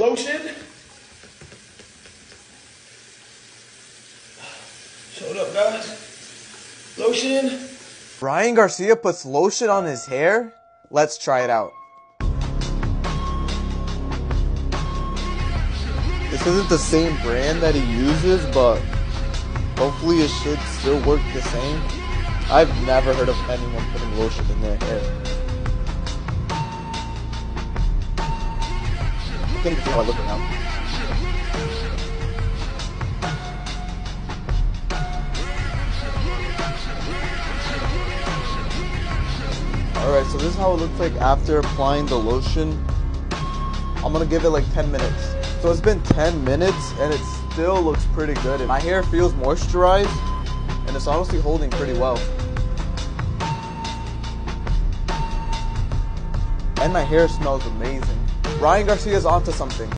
lotion. Showed up, guys. Lotion. Ryan Garcia puts lotion on his hair? Let's try it out. This isn't the same brand that he uses, but hopefully it should still work the same. I've never heard of anyone putting lotion in their hair. I think this is how I look right now. Alright, so this is how it looks like after applying the lotion. I'm gonna give it like 10 minutes. So it's been 10 minutes and it still looks pretty good. And my hair feels moisturized and it's honestly holding pretty well. And my hair smells amazing. Ryan Garcia's onto something.